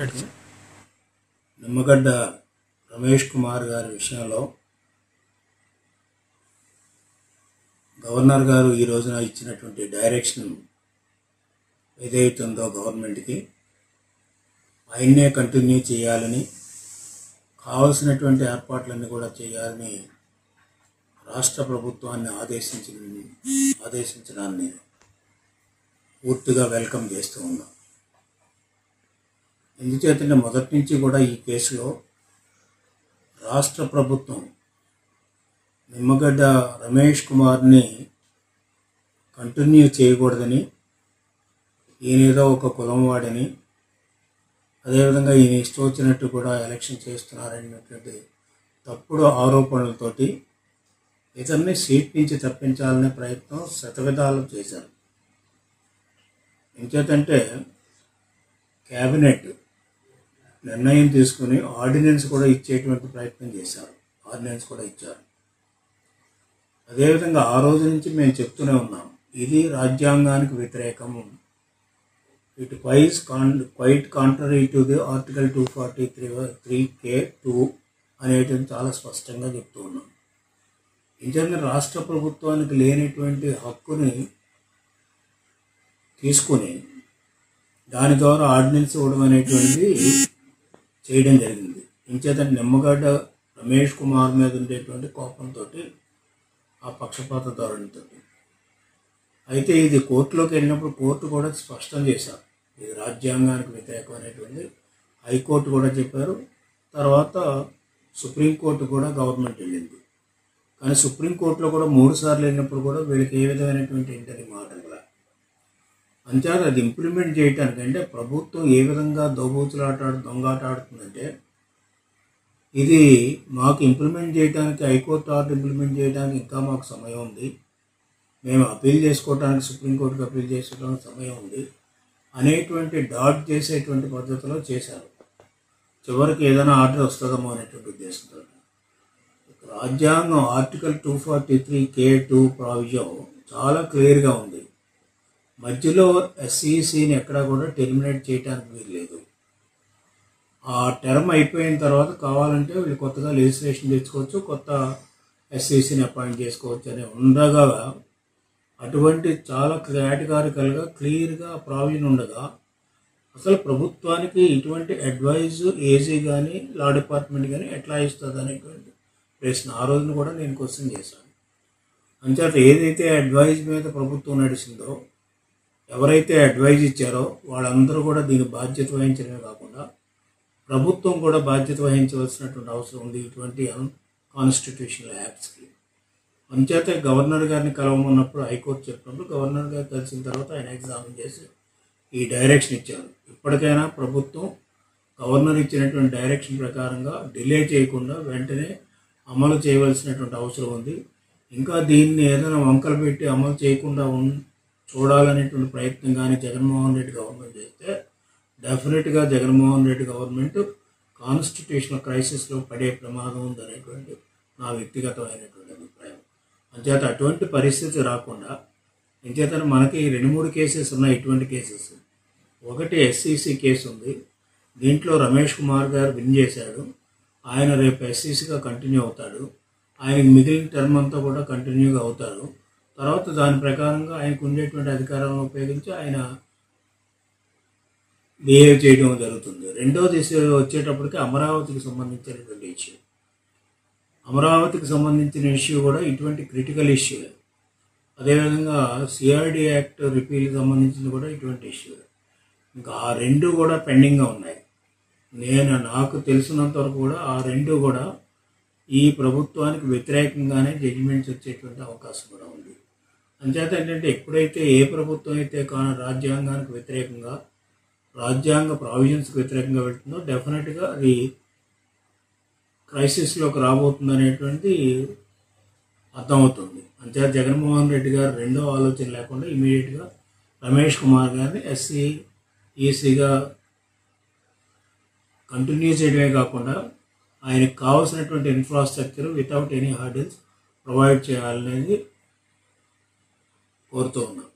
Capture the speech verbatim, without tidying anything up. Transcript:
మాట్లాడుతూ నిమ్మగడ్డ రమేష్ కుమార్ గారి విషయంలో గవర్నర్ గారు ఈ రోజున ఇచ్చినటువంటి డైరెక్షన్ ఏదైతే ఉందో గవర్నమెంట్కి ఆయన్నే కంటిన్యూ చేయాలని, కావలసినటువంటి ఏర్పాట్లన్నీ కూడా చేయాలని రాష్ట్ర ప్రభుత్వాన్ని ఆదేశించి ఆదేశించడాన్ని పూర్తిగా వెల్కమ్ చేస్తూ ఉన్నాం. ఎందుచేతంటే మొదటి నుంచి కూడా ఈ కేసులో రాష్ట్ర ప్రభుత్వం నిమ్మగడ్డ రమేష్ కుమార్ని కంటిన్యూ చేయకూడదని, ఈయనేదో ఒక కులం వాడని, అదేవిధంగా ఈయన ఇష్టం వచ్చినట్టు కూడా ఎలక్షన్ చేస్తున్నారనేటువంటి తప్పుడు ఆరోపణలతోటి ఇతన్ని సీట్ నుంచి తప్పించాలనే ప్రయత్నం శతవిధాలు చేశారు. ఎంచేతంటే క్యాబినెట్ నిర్ణయం తీసుకుని ఆర్డినెన్స్ కూడా ఇచ్చేటువంటి ప్రయత్నం చేశారు, ఆర్డినెన్స్ కూడా ఇచ్చారు. అదేవిధంగా ఆ రోజు నుంచి మేము చెప్తూనే ఉన్నాం, ఇది రాజ్యాంగానికి వ్యతిరేకము, ఇట్ క్వైస్ కాన్ quite contrary to the article two forty three three K two అనేటువంటి చాలా స్పష్టంగా చెప్తూ ఉన్నాం. నిజంగా రాష్ట్ర ప్రభుత్వానికి లేనటువంటి హక్కుని తీసుకుని దాని ద్వారా ఆర్డినెన్స్ ఇవ్వడం అనేటువంటిది చేయడం జరిగింది. ఇంచేతంటే నిమ్మగడ్డ రమేష్ కుమార్ మీద ఉండేటువంటి కోపంతో, ఆ పక్షపాత ధోరణితో, అయితే ఇది కోర్టులోకి వెళ్ళినప్పుడు కోర్టు కూడా స్పష్టం చేశారు, ఇది రాజ్యాంగానికి వ్యతిరేకం అనేటువంటి హైకోర్టు కూడా చెప్పారు. తర్వాత సుప్రీంకోర్టు కూడా గవర్నమెంట్ వెళ్ళింది. కానీ సుప్రీంకోర్టులో కూడా మూడు సార్లు వెళ్ళినప్పుడు కూడా వీళ్ళకి ఏ విధమైనటువంటి ఏంటని మాట కూడా అంతేత అది ఇంప్లిమెంట్ చేయటానికి, అంటే ప్రభుత్వం ఏ విధంగా దోబూచులాట దొంగాట ఆడుతుందంటే, ఇది మాకు ఇంప్లిమెంట్ చేయడానికి హైకోర్టు ఆర్డర్ ఇంప్లిమెంట్ చేయడానికి ఇంకా మాకు సమయం ఉంది, మేము అప్పీల్ చేసుకోవడానికి సుప్రీంకోర్టుకి అప్పీల్ చేసుకోవడానికి సమయం ఉంది అనేటువంటి డాట్ చేసేటువంటి పద్ధతిలో చేశారు. చివరికి ఏదైనా ఆర్డర్ వస్తుందేమో అనేటువంటి ఉద్దేశంతో రాజ్యాంగం article two forty three K two provision చాలా క్లియర్గా ఉంది. మధ్యలో ఎస్ఈసిని ఎక్కడా కూడా టెర్మినేట్ చేయడానికి వీల్లేదు. ఆ టర్మ్ అయిపోయిన తర్వాత కావాలంటే వీళ్ళు కొత్తగా లెజిస్లేషన్ తెచ్చుకోవచ్చు, కొత్త ఎస్ఈసిని అపాయింట్ చేసుకోవచ్చు అని ఉండగా, అటువంటి చాలా కేటగారికల్గా క్లియర్గా ప్రావిజన్ ఉండగా అసలు ప్రభుత్వానికి ఇటువంటి అడ్వైజ్ ఏజీ కానీ లా డిపార్ట్మెంట్ కానీ ఎట్లా ఇస్తుంది అనేటువంటి ప్రశ్న ఆ రోజున కూడా నేను క్వశ్చన్ చేశాను. అంచేత ఏదైతే అడ్వైజ్ మీద ప్రభుత్వం నడిచిందో, ఎవరైతే అడ్వైజ్ ఇచ్చారో వాళ్ళందరూ కూడా దీని బాధ్యత వహించడమే కాకుండా ప్రభుత్వం కూడా బాధ్యత వహించవలసినటువంటి అవసరం ఉంది ఇటువంటి కాన్స్టిట్యూషనల్ యాక్ట్స్కి. అంచేత గవర్నర్ గారిని కలవమన్నప్పుడు హైకోర్టు చెప్పినప్పుడు గవర్నర్ గారు కలిసిన తర్వాత ఆయన ఎగ్జామిన్ చేసి ఈ డైరెక్షన్ ఇచ్చారు. ఇప్పటికైనా ప్రభుత్వం గవర్నర్ ఇచ్చినటువంటి డైరెక్షన్ ప్రకారంగా డిలే చేయకుండా వెంటనే అమలు చేయవలసినటువంటి అవసరం ఉంది. ఇంకా దీన్ని ఏదైనా వంకలు పెట్టి అమలు చేయకుండా ఉన్ చూడాలనేటువంటి ప్రయత్నం కానీ జగన్మోహన్ రెడ్డి గవర్నమెంట్ చేస్తే డెఫినెట్గా జగన్మోహన్ రెడ్డి గవర్నమెంట్ కాన్స్టిట్యూషనల్ క్రైసిస్లో పడే ప్రమాదం ఉందనేటువంటి నా వ్యక్తిగతమైనటువంటి అభిప్రాయం. అంచేత అటువంటి పరిస్థితి రాకుండా, అంచేత మనకి రెండు మూడు కేసెస్ ఉన్నాయి ఇటువంటి కేసెస్. ఒకటి ఎస్సీసీ కేసు ఉంది, దీంట్లో రమేష్ కుమార్ గారు విన్ చేశాడు, ఆయన రేపు ఎస్సీసీగా కంటిన్యూ అవుతాడు, ఆయనకి మిగిలిన టర్మ్ అంతా కూడా కంటిన్యూగా అవుతారు. తర్వాత దాని ప్రకారంగా ఆయనకు ఉండేటువంటి అధికారాలను ఉపయోగించి ఆయన బిహేవ్ చేయడం జరుగుతుంది. రెండోది వచ్చేటప్పటికి అమరావతికి సంబంధించినటువంటి ఇష్యూ, అమరావతికి సంబంధించిన ఇష్యూ కూడా ఇటువంటి క్రిటికల్ ఇష్యూ. అదేవిధంగా సిఆర్డి యాక్ట్ రిపీల్కి సంబంధించింది కూడా ఇటువంటి ఇష్యూ. ఇంకా ఆ రెండు కూడా పెండింగ్గా ఉన్నాయి. నేను నాకు తెలిసినంత వరకు కూడా ఆ రెండు కూడా ఈ ప్రభుత్వానికి వ్యతిరేకంగానే జడ్జిమెంట్స్ వచ్చేటువంటి అవకాశం కూడా ఉంది. అంచేత ఏంటంటే ఎప్పుడైతే ఏ ప్రభుత్వం అయితే కానీ రాజ్యాంగానికి వ్యతిరేకంగా, రాజ్యాంగ ప్రావిజన్స్కి వ్యతిరేకంగా వెళ్తుందో డెఫినెట్గా అది క్రైసిస్లోకి రాబోతుంది అనేటువంటి అర్థమవుతుంది. అంచేత జగన్మోహన్ రెడ్డి గారు రెండో ఆలోచన లేకుండా ఇమీడియట్గా రమేష్ కుమార్ గారిని ఎస్సీ ఈసీగా కంటిన్యూ చేయడమే కాకుండా ఆయనకు కావాల్సినటువంటి infrastructure without any hurdles provide చేయాలనేది కోరుతూ ఉన్నాం.